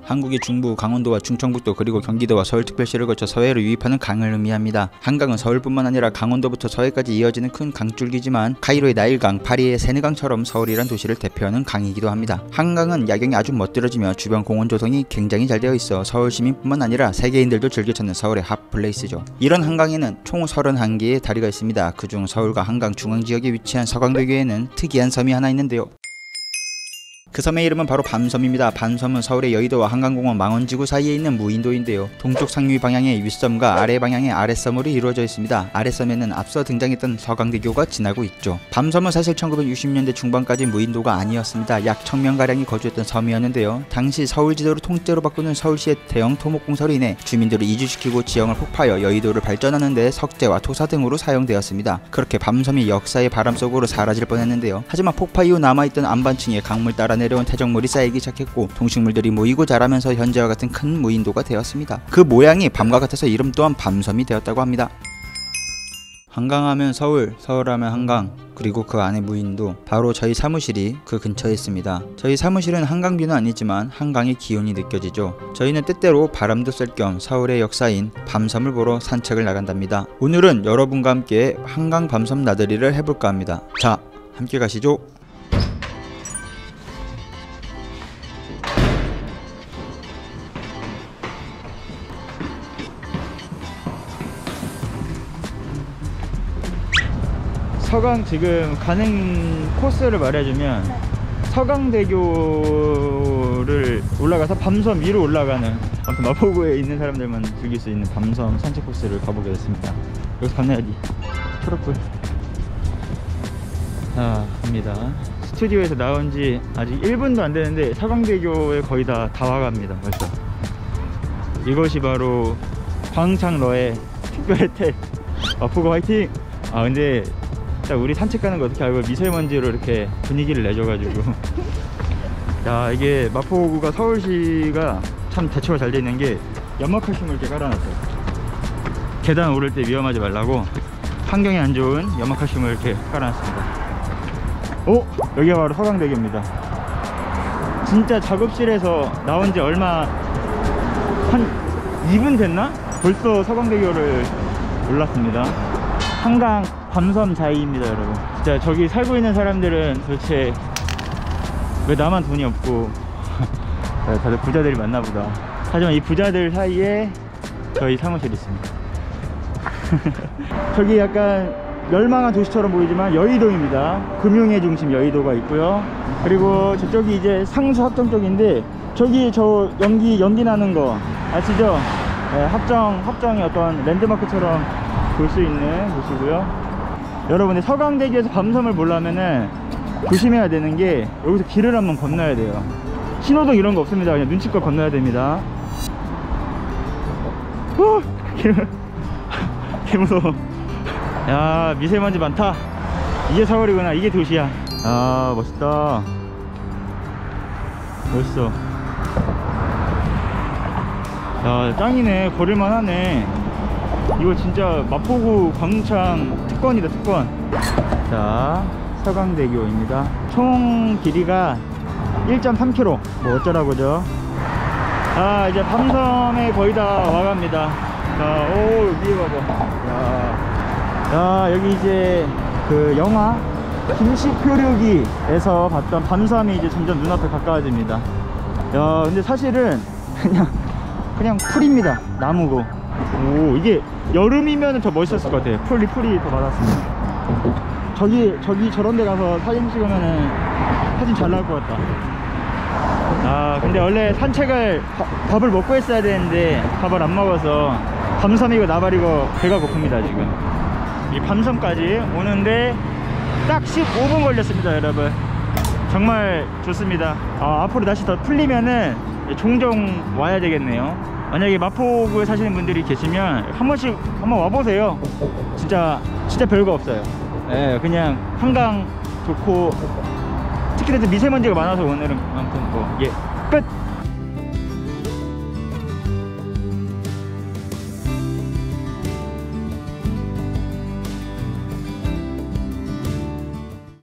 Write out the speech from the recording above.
한국의 중부, 강원도와 충청북도 그리고 경기도와 서울특별시를 거쳐 서해로 유입하는 강을 의미합니다. 한강은 서울뿐만 아니라 강원도부터 서해까지 이어지는 큰 강줄기지만 카이로의 나일강, 파리의 세느강처럼 서울이란 도시를 대표하는 강이기도 합니다. 한강은 야경이 아주 멋들어지며 주변 공원 조성이 굉장히 잘 되어 있어 서울 시민뿐만 아니라 세계인들도 즐겨 찾는 서울의 핫플레이스죠. 이런 한강에는 총 31개의 다리가 있습니다. 그중 서울과 한강 중앙지역에 위치한 서강대교에는 특이한 섬이 하나 있는데요. 그 섬의 이름은 바로 밤섬입니다. 밤섬은 서울의 여의도와 한강공원 망원지구 사이에 있는 무인도인데요. 동쪽 상류 방향의 윗섬과 아래 방향의 아랫섬으로 이루어져 있습니다. 아랫섬에는 앞서 등장했던 서강대교가 지나고 있죠. 밤섬은 사실 1960년대 중반까지 무인도가 아니었습니다. 약 1000명가량이 거주했던 섬이었는데요. 당시 서울 지도를 통째로 바꾸는 서울시의 대형 토목공사로 인해 주민들을 이주시키고 지형을 폭파하여 여의도를 발전하는 데 석재와 토사 등으로 사용되었습니다. 그렇게 밤섬이 역사의 바람 속으로 사라질 뻔했는데요. 하지만 폭파 이후 남아있던 안반층에 강물 따라 내려온 태적물이 쌓이기 시작했고 동식물들이 모이고 자라면서 현재와 같은 큰 무인도가 되었습니다. 그 모양이 밤과 같아서 이름 또한 밤섬이 되었다고 합니다. 한강하면 서울, 서울하면 한강, 그리고 그 안에 무인도, 바로 저희 사무실이 그 근처에 있습니다. 저희 사무실은 한강뷰는 아니지만 한강의 기운이 느껴지죠. 저희는 때때로 바람도 쐴 겸 서울의 역사인 밤섬을 보러 산책을 나간답니다. 오늘은 여러분과 함께 한강 밤섬 나들이를 해볼까 합니다. 자, 함께 가시죠. 서강 지금 가는 코스를 말해주면 서강대교를 올라가서 밤섬 위로 올라가는 마포구에 있는 사람들만 즐길 수 있는 밤섬 산책 코스를 가보게 됐습니다. 여기서 건너야지. 초록불. 자, 갑니다. 스튜디오에서 나온 지 아직 1분도 안 되는데 서강대교에 거의 다 와갑니다. 벌써. 이것이 바로 광창러의 특별 혜택. 마포구 화이팅! 아, 근데 우리 산책 가는 거 어떻게 알고 미세먼지로 이렇게 분위기를 내줘가지고 야, 이게 마포구가 서울시가 참 대처가 잘 돼 있는 게 연막칼슘을 이렇게 깔아놨어요. 계단 오를 때 위험하지 말라고 환경에 안 좋은 연막칼슘을 이렇게 깔아놨습니다. 여기가 바로 서강대교입니다. 진짜 작업실에서 나온 지 얼마 한 2분 됐나? 벌써 서강대교를 올랐습니다. 한강 밤섬 자이입니다, 여러분. 진짜 저기 살고 있는 사람들은 도대체 왜 나만 돈이 없고 다들 부자들이 많나보다. 하지만 이 부자들 사이에 저희 사무실이 있습니다. 저기 약간 멸망한 도시처럼 보이지만 여의도입니다. 금융의 중심 여의도가 있고요. 그리고 저쪽이 이제 상수 합정 쪽인데 저기 저 연기 나는 거 아시죠? 네, 합정이 어떤 랜드마크처럼 볼 수 있는 곳이고요. 여러분들 서강대교에서 밤섬을 보려면은 조심해야 되는 게 여기서 길을 한번 건너야 돼요. 신호등 이런 거 없습니다. 그냥 눈치껏 건너야 됩니다. 개 무서워. 야, 미세먼지 많다. 이게 서울이구나. 이게 도시야. 아, 멋있다. 멋있어. 야, 짱이네. 걸을만 하네. 이거 진짜 마포구 광창 특권이다, 특권. 자, 서강대교입니다. 총 길이가 1.3km. 뭐 어쩌라고죠. 자, 이제 밤섬에 거의 다 와갑니다. 자, 오, 여기 봐봐. 야, 여기 이제 그 영화 김씨표류기에서 봤던 밤섬이 이제 점점 눈앞에 가까워집니다. 야, 근데 사실은 그냥 풀입니다. 나무고. 오, 이게 여름이면 더 멋있었을 것 같아요. 풀이 더 많았습니다. 저기 저런 데 가서 사진 찍으면은 사진 잘 나올 것 같다. 아, 근데 원래 산책을 밥을 먹고 했어야 되는데 밥을 안 먹어서 밤섬이고 나발이고 배가 고픕니다. 지금 이 밤섬까지 오는데 딱 15분 걸렸습니다, 여러분. 정말 좋습니다. 앞으로 날씨 더 풀리면은 종종 와야 되겠네요. 만약에 마포구에 사시는 분들이 계시면 한 번씩 한번 와보세요. 진짜 별거 없어요. 예, 그냥 한강 좋고 특히 미세먼지가 많아서 오늘은 아무튼 뭐 끝!